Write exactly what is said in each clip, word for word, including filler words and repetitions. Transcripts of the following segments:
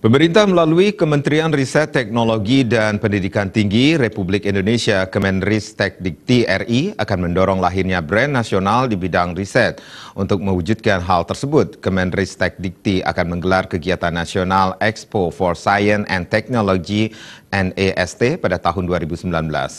Pemerintah melalui Kementerian Riset Teknologi dan Pendidikan Tinggi Republik Indonesia Kemenristekdikti R I akan mendorong lahirnya brand nasional di bidang riset. Untuk mewujudkan hal tersebut, Kemenristekdikti akan menggelar kegiatan nasional Expo for Science and Technology N E S T pada tahun dua ribu sembilan belas.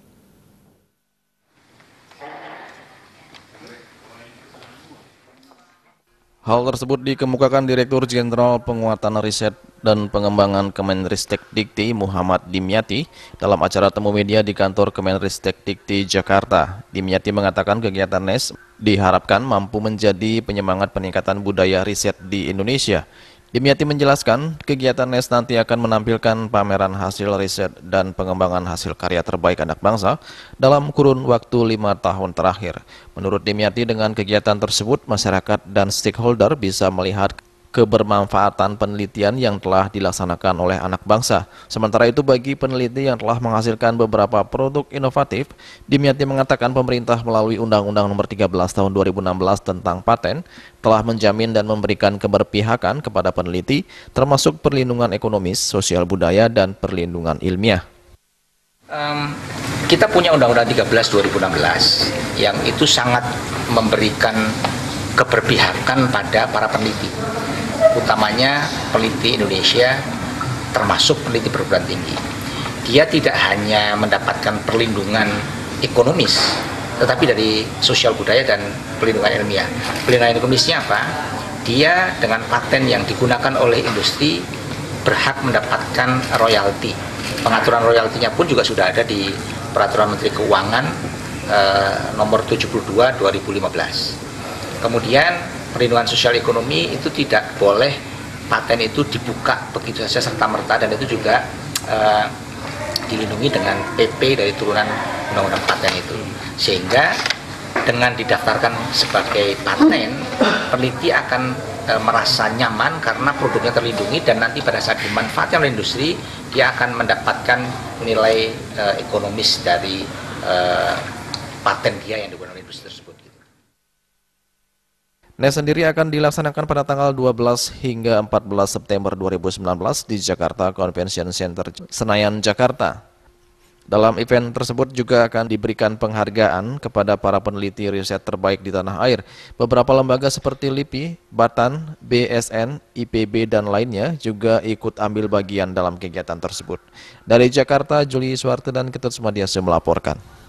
Hal tersebut dikemukakan Direktur Jenderal Penguatan Riset dan Pengembangan Kemenristekdikti Muhammad Dimyati dalam acara temu media di kantor Kemenristekdikti Jakarta. Dimyati mengatakan kegiatan N E S diharapkan mampu menjadi penyemangat peningkatan budaya riset di Indonesia. Dimyati menjelaskan, kegiatan N E S nanti akan menampilkan pameran hasil riset dan pengembangan hasil karya terbaik anak bangsa dalam kurun waktu lima tahun terakhir. Menurut Dimyati, dengan kegiatan tersebut, masyarakat dan stakeholder bisa melihat kebermanfaatan penelitian yang telah dilaksanakan oleh anak bangsa. Sementara itu, bagi peneliti yang telah menghasilkan beberapa produk inovatif, Dimyati mengatakan pemerintah melalui Undang-Undang Nomor tiga belas Tahun dua ribu enam belas tentang paten telah menjamin dan memberikan keberpihakan kepada peneliti, termasuk perlindungan ekonomis, sosial budaya, dan perlindungan ilmiah. Um, kita punya Undang-Undang tiga belas dua ribu enam belas yang itu sangat memberikan keberpihakan pada para peneliti, utamanya peneliti Indonesia, termasuk peneliti perguruan tinggi. Dia tidak hanya mendapatkan perlindungan ekonomis, tetapi dari sosial budaya dan perlindungan ilmiah. Perlindungan ekonomisnya apa? Dia dengan paten yang digunakan oleh industri berhak mendapatkan royalti. Pengaturan royaltinya pun juga sudah ada di Peraturan Menteri Keuangan eh, nomor tujuh puluh dua dua ribu lima belas. Kemudian perlindungan sosial ekonomi itu tidak boleh paten itu dibuka begitu saja serta-merta, dan itu juga uh, dilindungi dengan P P dari turunan Undang-Undang Paten itu. Sehingga dengan didaftarkan sebagai paten, peneliti akan uh, merasa nyaman karena produknya terlindungi, dan nanti pada saat dimanfaatkan oleh industri, dia akan mendapatkan nilai uh, ekonomis dari uh, paten dia yang digunakan oleh industri tersebut. N E S sendiri akan dilaksanakan pada tanggal dua belas hingga empat belas September dua ribu sembilan belas di Jakarta Convention Center, Senayan, Jakarta. Dalam event tersebut juga akan diberikan penghargaan kepada para peneliti riset terbaik di tanah air. Beberapa lembaga seperti LIPI, Batan, B S N, I P B, dan lainnya juga ikut ambil bagian dalam kegiatan tersebut. Dari Jakarta, Juli Suwarte dan Ketut Sumadiasa melaporkan.